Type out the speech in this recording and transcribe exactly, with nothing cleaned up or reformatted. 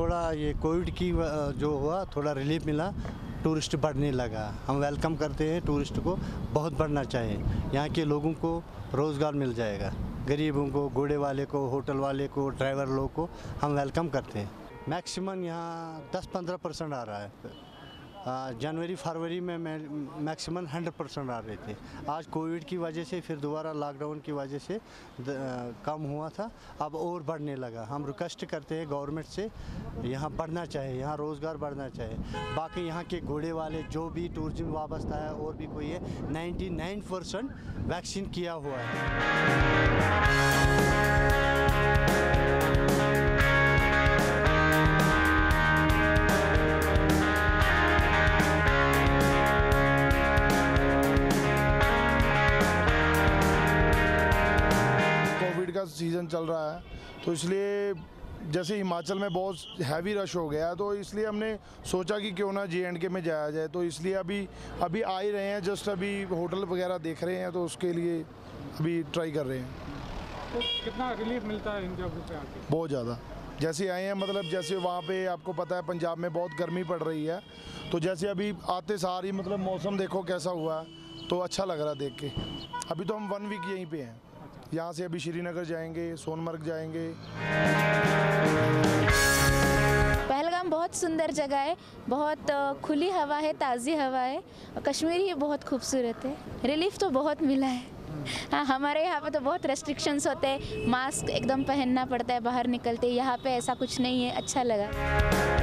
थोड़ा ये कोविड की जो हुआ थोड़ा रिलीफ मिला, टूरिस्ट बढ़ने लगा। हम वेलकम करते हैं टूरिस्ट को, बहुत बढ़ना चाहिए। यहाँ के लोगों को रोज़गार मिल जाएगा, गरीबों को, घोड़े वाले को, होटल वाले को, ड्राइवर लोगों को हम वेलकम करते हैं। मैक्सिमम यहाँ दस पंद्रह परसेंट आ रहा है। जनवरी फरवरी में मैक्सिमम हंड्रेड परसेंट आ रहे थे। आज कोविड की वजह से, फिर दोबारा लॉकडाउन की वजह से कम हुआ था, अब और बढ़ने लगा। हम रिक्वेस्ट करते हैं गवर्नमेंट से, यहाँ बढ़ना चाहिए, यहाँ रोज़गार बढ़ना चाहिए। बाकी यहाँ के घोड़े वाले जो भी टूरिज्म वाबस्ता है और भी कोई है, निन्यानवे परसेंट वैक्सीन किया हुआ है। का सीज़न चल रहा है, तो इसलिए जैसे हिमाचल में बहुत हैवी रश हो गया है, तो इसलिए हमने सोचा कि क्यों ना जे एंड के में जाया जाए। तो इसलिए अभी अभी आ ही रहे हैं, जस्ट अभी होटल वगैरह देख रहे हैं, तो उसके लिए अभी ट्राई कर रहे हैं। तो कितना रिलीफ मिलता है इन जगहों पे आके? बहुत ज़्यादा। जैसे आए हैं, मतलब जैसे वहाँ पे आपको पता है पंजाब में बहुत गर्मी पड़ रही है, तो जैसे अभी आते सार ही मतलब मौसम देखो कैसा हुआ है, तो अच्छा लग रहा है देख के। अभी तो हम वन वीक यहीं पे हैं, यहाँ से अभी श्रीनगर जाएंगे, सोनमर्ग जाएंगे। पहलगाम बहुत सुंदर जगह है, बहुत खुली हवा है, ताज़ी हवा है। कश्मीर ही बहुत खूबसूरत है। रिलीफ तो बहुत मिला है। हाँ, हमारे यहाँ पे तो बहुत रेस्ट्रिक्शंस होते हैं, मास्क एकदम पहनना पड़ता है बाहर निकलते। यहाँ पे ऐसा कुछ नहीं है, अच्छा लगा।